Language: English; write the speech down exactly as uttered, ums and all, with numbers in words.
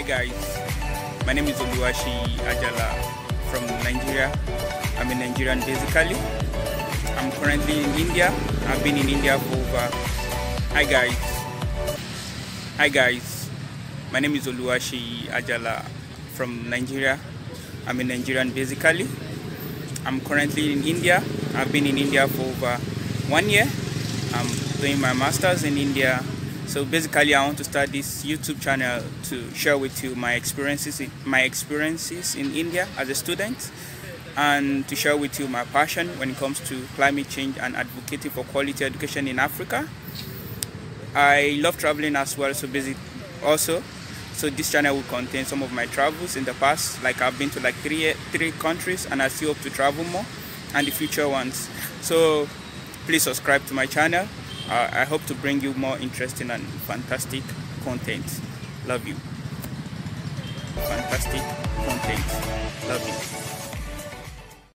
Hi guys, my name is Oluwaseyi Ajala from Nigeria. I'm a Nigerian basically. I'm currently in India. I've been in India for over. Hi guys. Hi guys, my name is Oluwaseyi Ajala from Nigeria. I'm a Nigerian basically. I'm currently in India. I've been in India for over one year. I'm doing my master's in India. So basically, I want to start this YouTube channel to share with you my experiences, in, my experiences in India as a student, and to share with you my passion when it comes to climate change and advocating for quality education in Africa. I love traveling as well, so basic also. So this channel will contain some of my travels in the past. Like I've been to like three three countries, and I still hope to travel more, and the future ones. So please subscribe to my channel. Uh, I hope to bring you more interesting and fantastic content. Love you. Fantastic content. Love you.